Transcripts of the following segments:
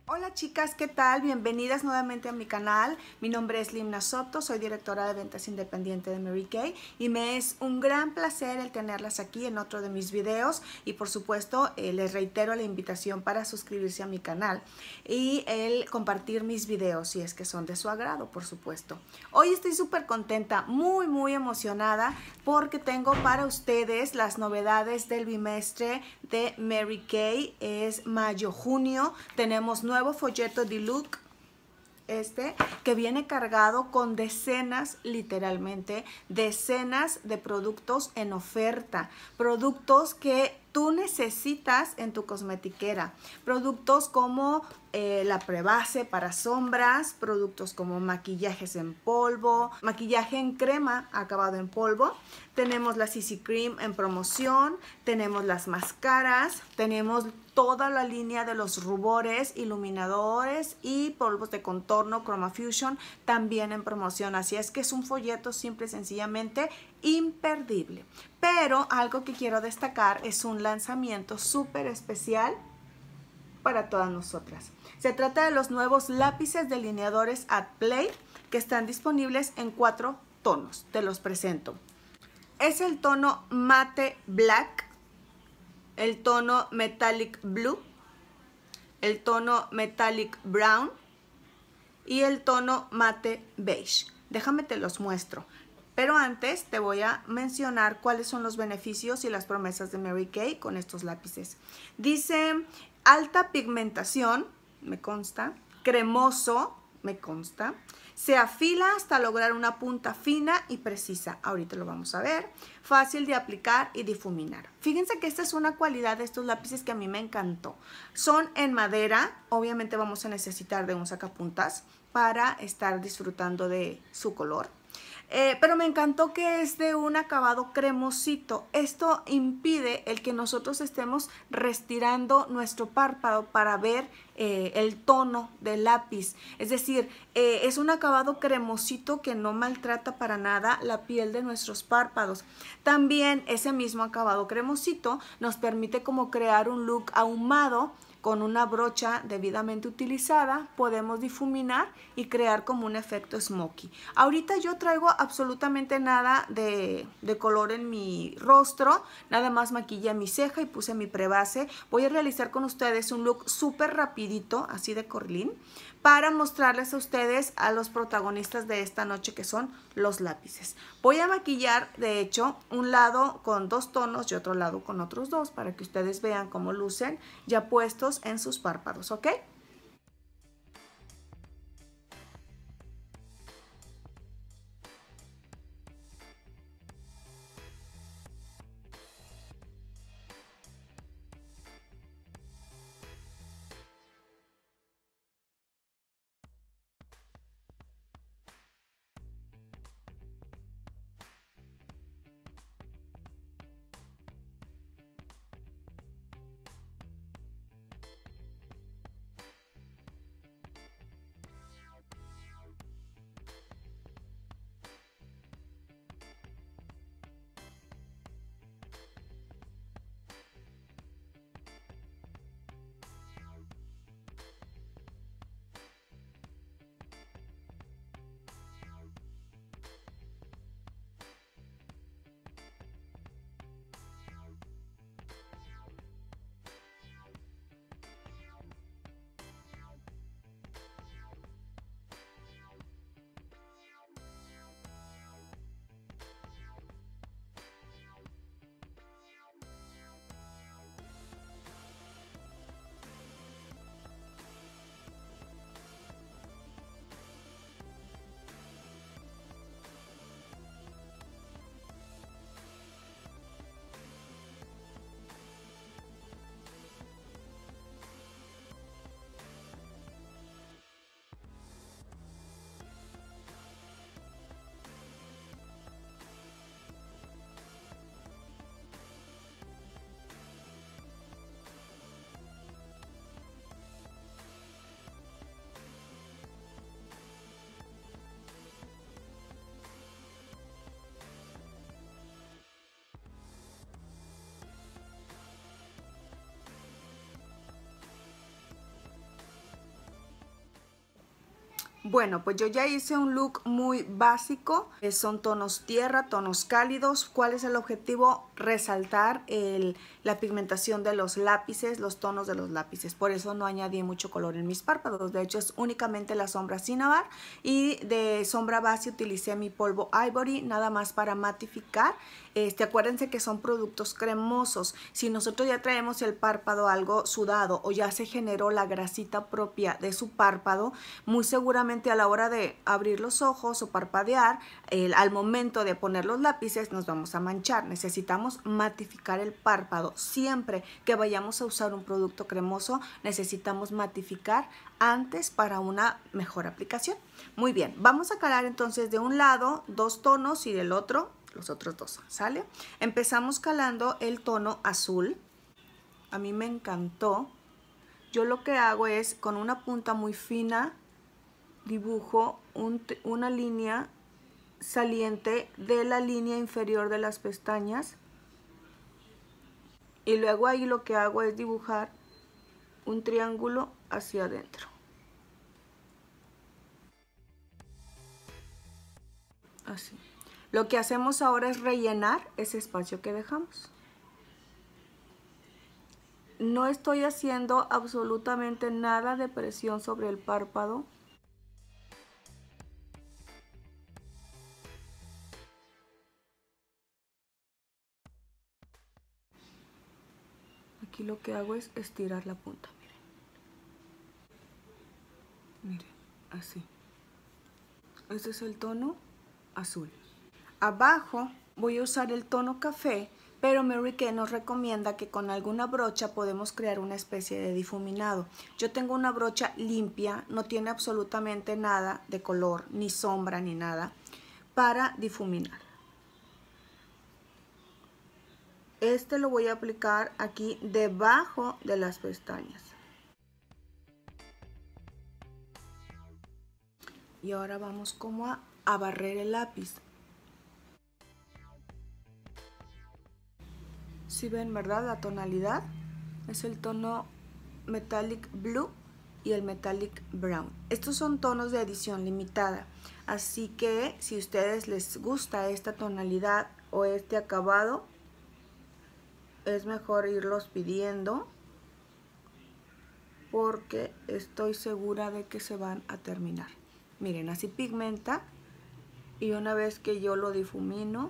Hola chicas, ¿qué tal? Bienvenidas nuevamente a mi canal. Mi nombre es Limna Soto, soy directora de ventas independiente de Mary Kay y me es un gran placer el tenerlas aquí en otro de mis videos y por supuesto les reitero la invitación para suscribirse a mi canal y el compartir mis videos si es que son de su agrado, por supuesto. Hoy estoy súper contenta, muy emocionada porque tengo para ustedes las novedades del bimestre de Mary Kay. Es mayo-junio, tenemos nuevo folleto de look que viene cargado con decenas, literalmente, decenas de productos en oferta, productos que tú necesitas en tu cosmetiquera, productos como la prebase para sombras, productos como maquillajes en polvo, maquillaje en crema acabado en polvo, tenemos la CC Cream en promoción, tenemos las máscaras, tenemos toda la línea de los rubores, iluminadores y polvos de contorno Chroma Fusion también en promoción. Así es que es un folleto simple y sencillamente imperdible. Pero algo que quiero destacar es un lanzamiento súper especial para todas nosotras. Se trata de los nuevos lápices delineadores At Play que están disponibles en 4 tonos. Te los presento. Es el tono Mate Black, el tono Metallic Blue, el tono Metallic Brown y el tono Mate Beige. Déjame te los muestro. Pero antes te voy a mencionar cuáles son los beneficios y las promesas de Mary Kay con estos lápices. Dice alta pigmentación, me consta, cremoso, me consta, se afila hasta lograr una punta fina y precisa. Ahorita lo vamos a ver. Fácil de aplicar y difuminar. Fíjense que esta es una cualidad de estos lápices que a mí me encantó. Son en madera. Obviamente vamos a necesitar de un sacapuntas para estar disfrutando de su color. Pero me encantó que es de un acabado cremosito. Esto impide el que nosotros estemos retirando nuestro párpado para ver el tono del lápiz. Es decir, es un acabado cremosito que no maltrata para nada la piel de nuestros párpados. También ese mismo acabado cremosito nos permite como crear un look ahumado. Con una brocha debidamente utilizada podemos difuminar y crear como un efecto smoky. Ahorita yo traigo absolutamente nada de color en mi rostro, nada más maquillé mi ceja y puse mi prebase. Voy a realizar con ustedes un look súper rapidito, así de corlín, para mostrarles a ustedes a los protagonistas de esta noche que son los lápices. Voy a maquillar, de hecho, un lado con 2 tonos y otro lado con otros 2 para que ustedes vean cómo lucen ya puestos en sus párpados, ¿ok? Bueno, pues yo ya hice un look muy básico, son tonos tierra, tonos cálidos. ¿Cuál es el objetivo? Resaltar la pigmentación de los lápices, los tonos de los lápices. Por eso no añadí mucho color en mis párpados. De hecho, es únicamente la sombra Cinnabar, y de sombra base utilicé mi polvo Ivory, nada más para matificar. Acuérdense que son productos cremosos. Si nosotros ya traemos el párpado algo sudado o ya se generó la grasita propia de su párpado, muy seguramente a la hora de abrir los ojos o parpadear, al momento de poner los lápices nos vamos a manchar. Necesitamos matificar el párpado. Siempre que vayamos a usar un producto cremoso, necesitamos matificar antes para una mejor aplicación. Muy bien, vamos a calar entonces de un lado 2 tonos y del otro los otros 2, ¿sale? Empezamos calando el tono azul. A mí me encantó. Yo lo que hago es, con una punta muy fina, dibujo una línea saliente de la línea inferior de las pestañas, y luego ahí lo que hago es dibujar un triángulo hacia adentro. Así. Lo que hacemos ahora es rellenar ese espacio que dejamos. No estoy haciendo absolutamente nada de presión sobre el párpado. Aquí lo que hago es estirar la punta, miren. Miren, así. Este es el tono azul. Abajo voy a usar el tono café, pero Mary Kay nos recomienda que con alguna brocha podemos crear una especie de difuminado. Yo tengo una brocha limpia, no tiene absolutamente nada de color, ni sombra, ni nada, para difuminar. Este lo voy a aplicar aquí debajo de las pestañas. Y ahora vamos como a barrer el lápiz. Si ven, ¿verdad? La tonalidad es el tono Metallic Blue y el Metallic Brown. Estos son tonos de edición limitada, así que si a ustedes les gusta esta tonalidad o este acabado, es mejor irlos pidiendo, porque estoy segura de que se van a terminar. Miren, así pigmenta, y una vez que yo lo difumino,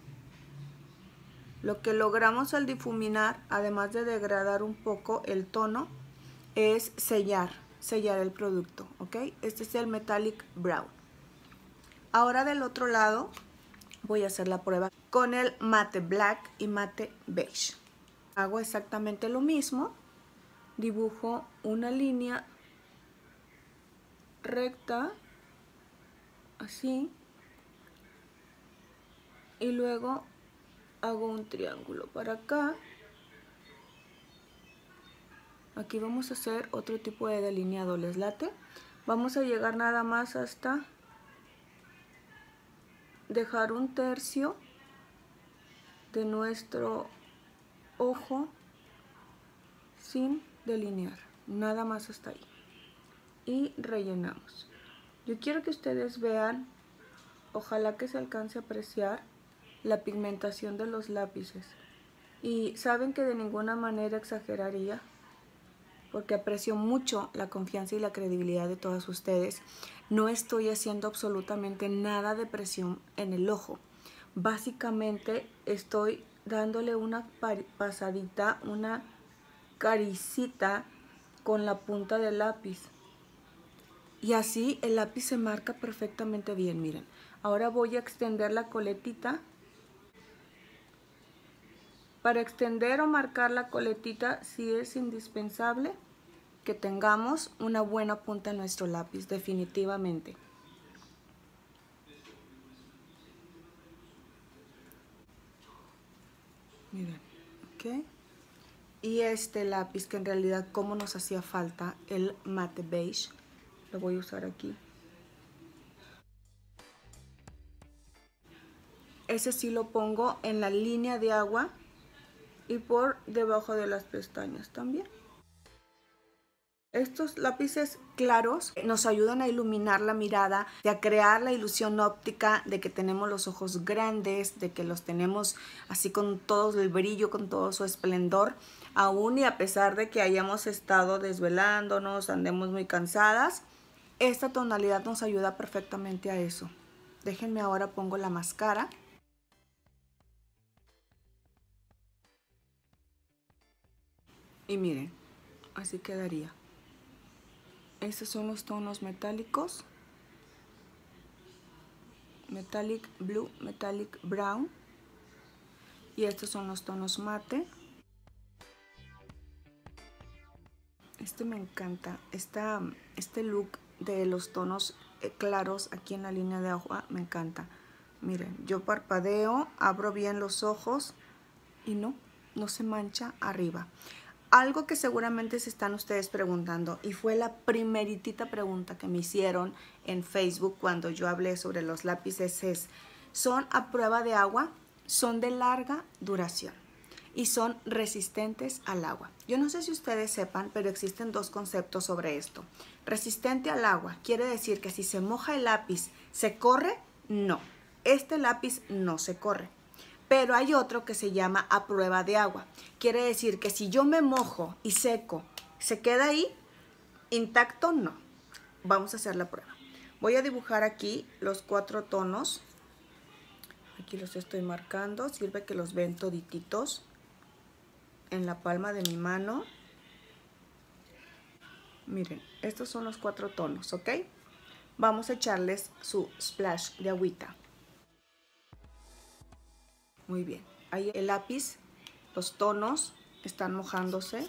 lo que logramos al difuminar, además de degradar un poco el tono, es sellar el producto, ¿ok? Este es el Metallic Brown. Ahora del otro lado voy a hacer la prueba con el Matte Black y Matte Beige. Hago exactamente lo mismo, dibujo una línea recta, así, y luego hago un triángulo para acá. Aquí vamos a hacer otro tipo de delineado, ¿les late? Vamos a llegar nada más hasta dejar un tercio de nuestro ojo sin delinear, nada más hasta ahí, y rellenamos. Yo quiero que ustedes vean, ojalá que se alcance a apreciar la pigmentación de los lápices, y saben que de ninguna manera exageraría, porque aprecio mucho la confianza y la credibilidad de todas ustedes. No estoy haciendo absolutamente nada de presión en el ojo. Básicamente estoy dándole una pasadita, una caricita con la punta del lápiz. Y así el lápiz se marca perfectamente bien, miren. Ahora voy a extender la coletita. Para extender o marcar la coletita, sí es indispensable que tengamos una buena punta en nuestro lápiz, definitivamente. Miren, ¿ok? Y este lápiz, que en realidad como nos hacía falta, el Matte Beige, lo voy a usar aquí. Ese sí lo pongo en la línea de agua y por debajo de las pestañas también. Estos lápices claros nos ayudan a iluminar la mirada, a crear la ilusión óptica de que tenemos los ojos grandes, de que los tenemos así con todo el brillo, con todo su esplendor, aún y a pesar de que hayamos estado desvelándonos, andemos muy cansadas. Esta tonalidad nos ayuda perfectamente a eso. Déjenme ahora pongo la máscara. Y miren, así quedaría. Estos son los tonos metálicos. Metallic Blue, Metallic Brown. Y estos son los tonos mate. Este me encanta. Este look de los tonos claros aquí en la línea de agua me encanta. Miren, yo parpadeo, abro bien los ojos y no se mancha arriba. Algo que seguramente se están ustedes preguntando, y fue la primeritita pregunta que me hicieron en Facebook cuando yo hablé sobre los lápices, es: ¿son a prueba de agua? Son de larga duración y son resistentes al agua. Yo no sé si ustedes sepan, pero existen dos conceptos sobre esto. Resistente al agua quiere decir que si se moja el lápiz, ¿se corre? No, este lápiz no se corre. Pero hay otro que se llama a prueba de agua. Quiere decir que si yo me mojo y seco, ¿se queda ahí intacto? No. Vamos a hacer la prueba. Voy a dibujar aquí los 4 tonos. Aquí los estoy marcando. Sirve que los ven todititos en la palma de mi mano. Miren, estos son los 4 tonos, ¿ok? Vamos a echarles su splash de agüita. Muy bien, ahí el lápiz, los tonos están mojándose.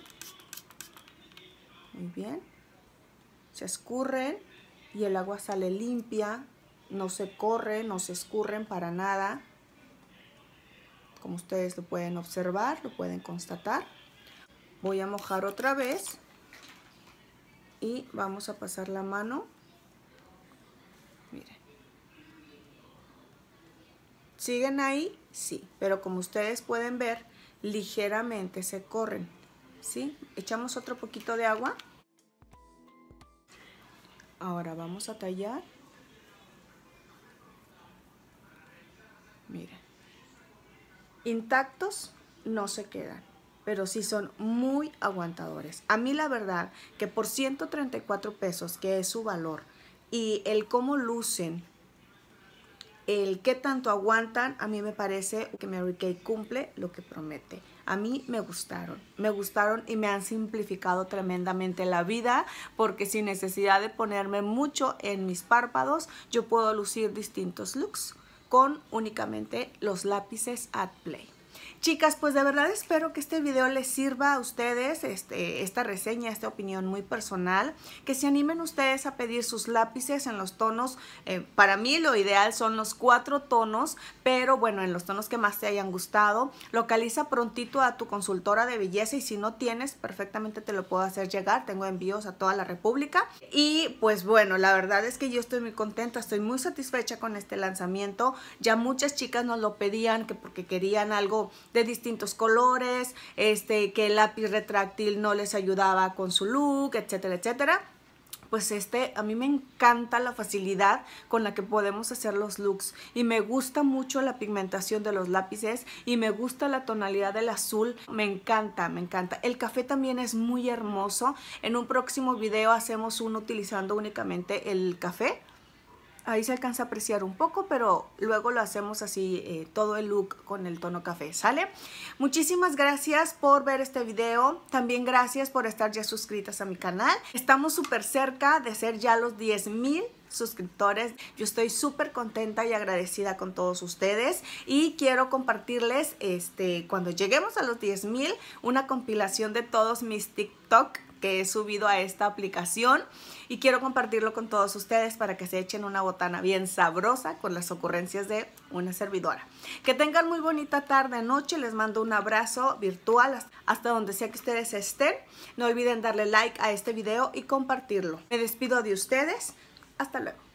Muy bien. Se escurren y el agua sale limpia, no se corre, no se escurren para nada. Como ustedes lo pueden observar, lo pueden constatar. Voy a mojar otra vez y vamos a pasar la mano. Miren. ¿Siguen ahí? Sí, pero como ustedes pueden ver, ligeramente se corren, ¿sí? Echamos otro poquito de agua. Ahora vamos a tallar. Miren. Intactos no se quedan, pero sí son muy aguantadores. A mí la verdad que por 134 pesos, que es su valor, y el cómo lucen, el qué tanto aguantan, a mí me parece que Mary Kay cumple lo que promete. A mí me gustaron y me han simplificado tremendamente la vida, porque sin necesidad de ponerme mucho en mis párpados, yo puedo lucir distintos looks con únicamente los lápices At Play. Chicas, pues de verdad espero que este video les sirva a ustedes, esta reseña, esta opinión muy personal, que se animen ustedes a pedir sus lápices en los tonos. Para mí lo ideal son los 4 tonos, pero bueno, en los tonos que más te hayan gustado. Localiza prontito a tu consultora de belleza, y si no tienes, perfectamente te lo puedo hacer llegar. Tengo envíos a toda la República. Y pues bueno, la verdad es que yo estoy muy contenta, estoy muy satisfecha con este lanzamiento. Ya muchas chicas nos lo pedían, que porque querían algo de distintos colores, que el lápiz retráctil no les ayudaba con su look, etcétera, etcétera. Pues a mí me encanta la facilidad con la que podemos hacer los looks, y me gusta mucho la pigmentación de los lápices, y me gusta la tonalidad del azul. Me encanta, me encanta. El café también es muy hermoso. En un próximo video hacemos uno utilizando únicamente el café. Ahí se alcanza a apreciar un poco, pero luego lo hacemos así, todo el look con el tono café, ¿sale? Muchísimas gracias por ver este video. También gracias por estar ya suscritas a mi canal. Estamos súper cerca de ser ya los 10,000 suscriptores. Yo estoy súper contenta y agradecida con todos ustedes, y quiero compartirles, cuando lleguemos a los 10,000, una compilación de todos mis TikTok que he subido a esta aplicación, y quiero compartirlo con todos ustedes para que se echen una botana bien sabrosa con las ocurrencias de una servidora. Que tengan muy bonita tarde, noche. Les mando un abrazo virtual hasta donde sea que ustedes estén. No olviden darle like a este video y compartirlo. Me despido de ustedes. Hasta luego.